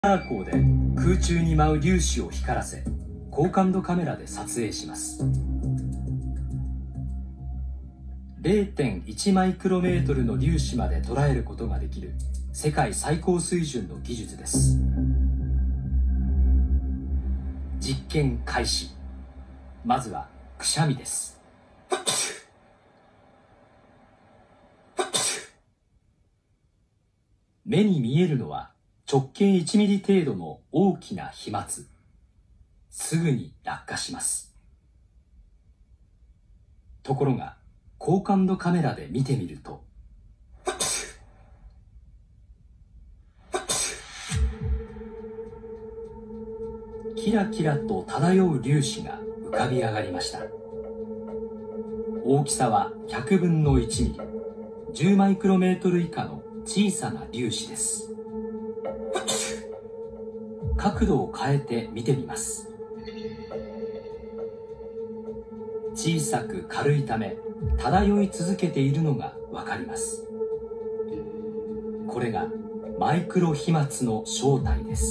ラー光で空中に舞う粒子を光らせ、高感度カメラで撮影します。0.1 マイクロメートルの粒子まで捉えることができる世界最高水準の技術です。実験開始。まずはくしゃみです。目に見えるのは直径1ミリ程度の大きな飛沫。すぐに落下します。ところが高感度カメラで見てみると、キラキラと漂う粒子が浮かび上がりました。大きさは100分の1ミリ、10マイクロメートル以下の小さな粒子です。角度を変えて見てみます。小さく軽いため漂い続けているのがわかります。これがマイクロ飛沫の正体です。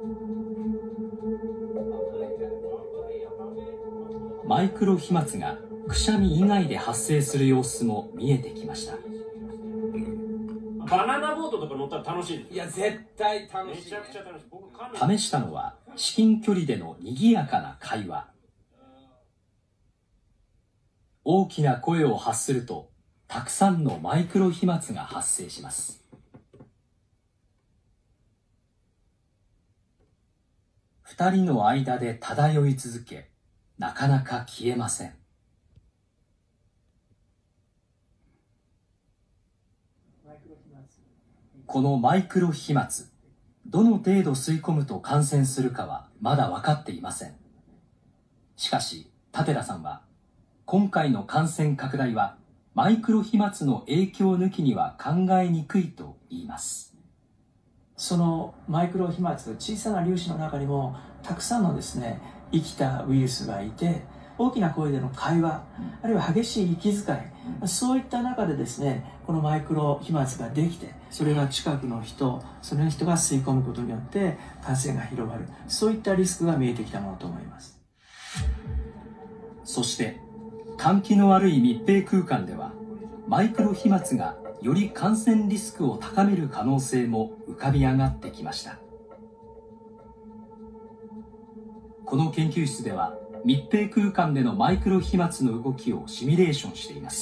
マイクロ飛沫がくしゃみ以外で発生する様子も見えてきました。 バナナボートとか乗ったら楽しいです。 いや、絶対楽しい、ね。 めちゃくちゃ楽しい。僕試したのは至近距離での賑やかな会話。大きな声を発すると、たくさんのマイクロ飛沫が発生します。二人の間で漂い続け、なかなか消えません。このマイクロ飛沫、どの程度吸い込むと感染するかはまだ分かっていません。しかし、舘田さんは、今回の感染拡大はマイクロ飛沫の影響抜きには考えにくいと言います。 そのマイクロ飛沫、小さな粒子の中にもたくさんのですね、生きたウイルスがいて、大きな声での会話、あるいは激しい息遣い、そういった中でですね、このマイクロ飛沫ができて、それが近くの人、その人が吸い込むことによって感染が広がる、そういったリスクが見えてきたものと思います。 そして換気の悪い密閉空間ではマイクロ飛沫がより感染リスクを高める可能性も浮かび上がってきました。この研究室では密閉空間でのマイクロ飛沫の動きをシミュレーションしています。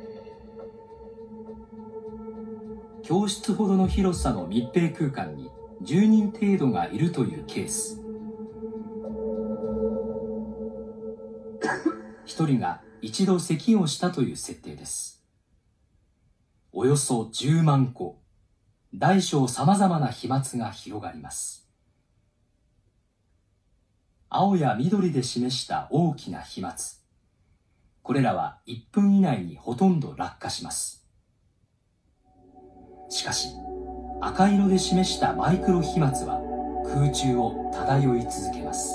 教室ほどの広さの密閉空間に10人程度がいるというケース。1人が一度咳をしたという設定です。およそ10万個、大小様々な飛沫が広がります。青や緑で示した大きな飛沫。これらは1分以内にほとんど落下します。しかし、赤色で示したマイクロ飛沫は空中を漂い続けます。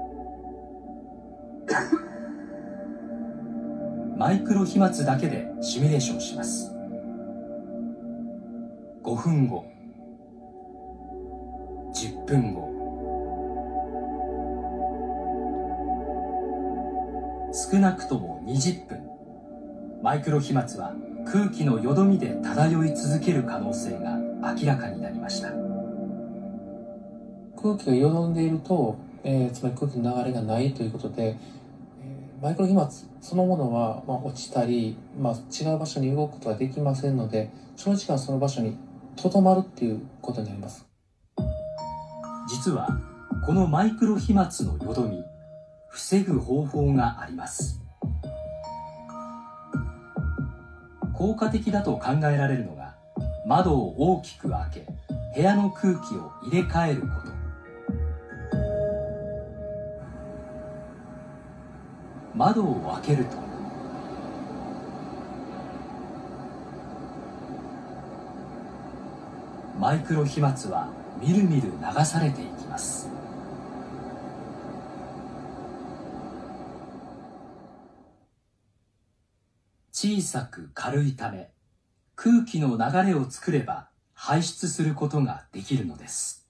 マイクロ飛沫だけでシミュレーションします。5分後、10分後、少なくとも20分、マイクロ飛沫は空気のよどみで漂い続ける可能性が明らかになりました。 空気がよどんでいると、つまり空気の流れがないということで、マイクロ飛沫そのものは、落ちたり、違う場所に動くことができませんので、長時間その場所にとどまるっていうことになります。 実はこのマイクロ飛沫のよどみ、防ぐ方法があります。効果的だと考えられるのが、窓を大きく開け、部屋の空気を入れ替えること。窓を開けると、マイクロ飛沫はみるみる流されていきます。小さく軽いため、空気の流れを作れば排出することができるのです。